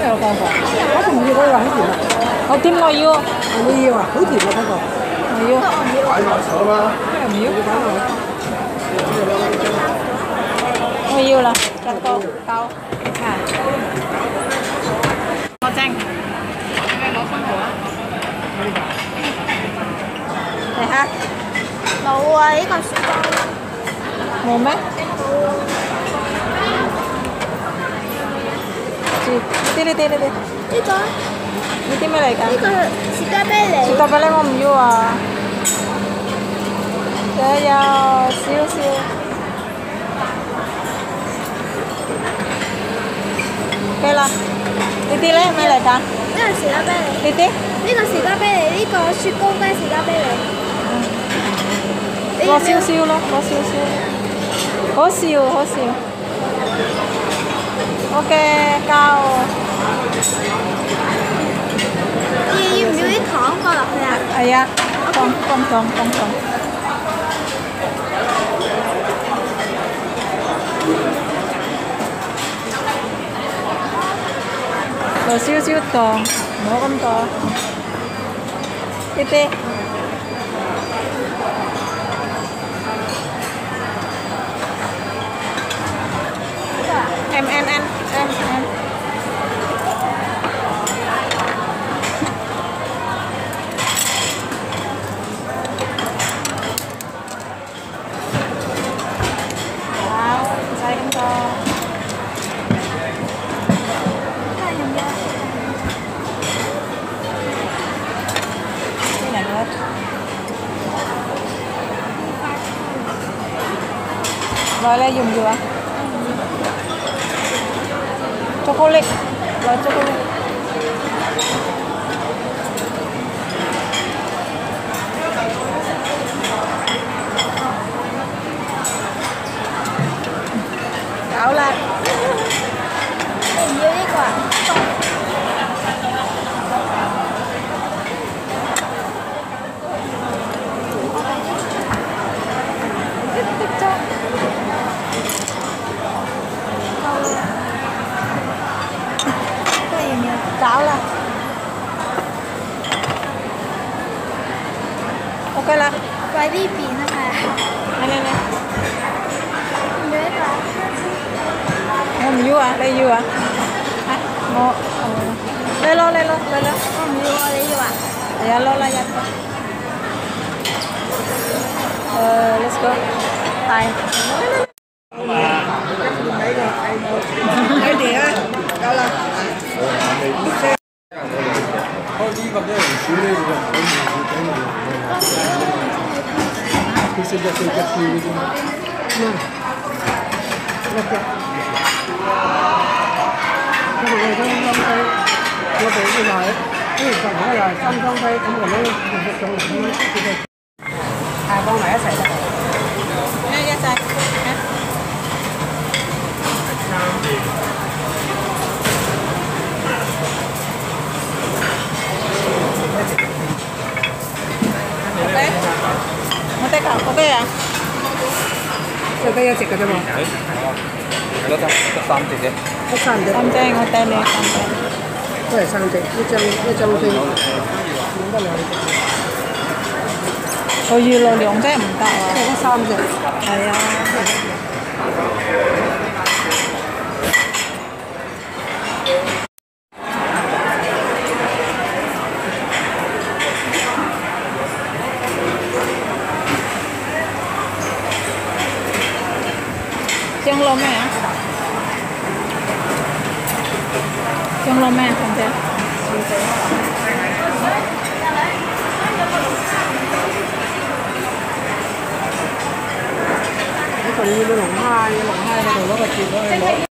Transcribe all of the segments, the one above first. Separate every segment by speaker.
Speaker 1: 有放過，我仲唔要嗰個好甜啊！
Speaker 2: 好甜我要，
Speaker 1: 你要啊？好甜啊嗰個。
Speaker 2: 我要。
Speaker 3: 擺埋手啦。
Speaker 2: 唔要。我要啦，一個夠。係。我蒸。攞翻嚟啊！嚟下。
Speaker 4: 冇啊！呢個雪糕。
Speaker 2: 冇咩？呢啲。
Speaker 4: 呢個。
Speaker 2: 呢啲咩嚟㗎？
Speaker 4: 呢個士多啤梨。
Speaker 2: 士多啤梨我唔要啊！有少少。OK啦。呢啲咧咩嚟㗎？
Speaker 4: 呢個士多啤梨。
Speaker 2: 呢啲？
Speaker 4: 呢個士多啤梨，呢個雪糕加士多啤梨。
Speaker 2: 攞少少咯，攞少少。好笑。OK， 夠。
Speaker 4: 要唔要啲糖放落去啊？
Speaker 2: 係啊，放。落少少糖，唔好咁多。呢啲。em wow sai không to cái này nữa rồi đây dùng chưa chocolate rồi chocolate đảo lên
Speaker 4: mình yêu đi quả
Speaker 2: đảo lên ok là
Speaker 4: ไว้ที่ปีนะคะ
Speaker 2: này
Speaker 4: เยอะกว่า
Speaker 2: không yêu à đây yêu à hả ngô lên lo
Speaker 4: ก็มีอะไรอยู่อ่ะ
Speaker 2: ya lo la ya let's go time
Speaker 1: Cái gì á? Đâu là?
Speaker 3: Thôi đi vào đây xíu lên rồi. Cái xe ra cái xíu đi.
Speaker 1: Nè. Được chưa? Cái này không phải nó bị cái này. Cái còn phải là xong đây cũng là nó một trong những cái hai con này sẽ
Speaker 2: Nè, ra xài. Hả? Ok. Một tay cậu, ok à?
Speaker 1: Rồi bây giờ chỉ có cho một.
Speaker 3: Nó ta xăm thì thế.
Speaker 1: Nó sàn được.
Speaker 2: Xong chơi ngồi tay này, xong tay.
Speaker 1: Có thể sàn được. Nó trong thì nó bắt đầu.
Speaker 2: Tôi dư lô lượng chắc không tạo à.
Speaker 1: Nó có sàn được.
Speaker 2: Đấy à. Chân lô mẹ hả? Chân lô mẹ không thế?
Speaker 1: Cái còn như lồng hai là đồ nó là chịu đó em đó.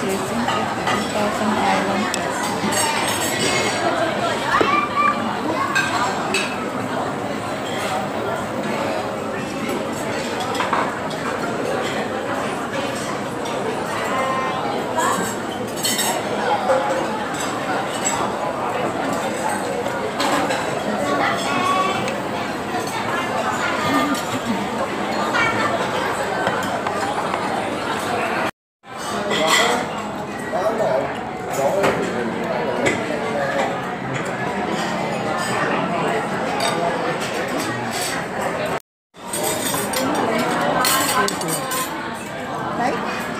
Speaker 2: Thousand Island. Đấy.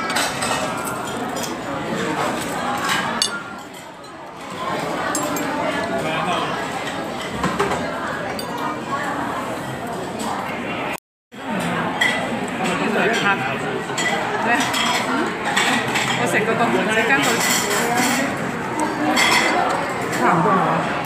Speaker 1: 네.我食嗰個唔使跟佢差唔多係嘛？